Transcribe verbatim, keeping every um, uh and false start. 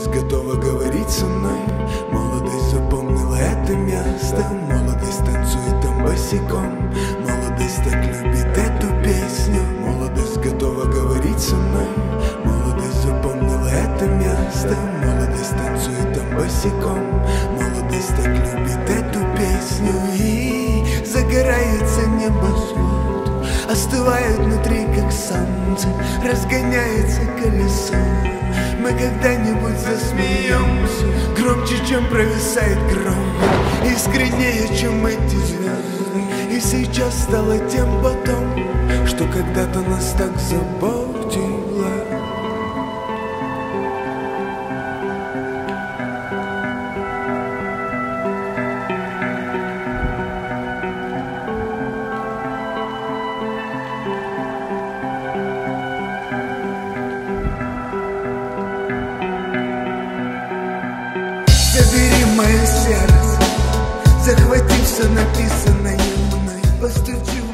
Молодость готова говорить со мной. Молодость запомнила это место. Молодость танцует там босиком. Молодость так любит эту песню. Молодость готова говорить со мной. Молодость запомнила это место. Молодость танцует там босиком. Молодость так любит эту песню. И загорается небосвод, остывает внутри, как солнце, разгоняется колесо. Мы когда-нибудь засмеемся громче, чем провисает гром, искреннее, чем эти звезды. И сейчас стало тем потом, что когда-то нас так заботило. Забери мое сердце, захвати все написанное мной, постучи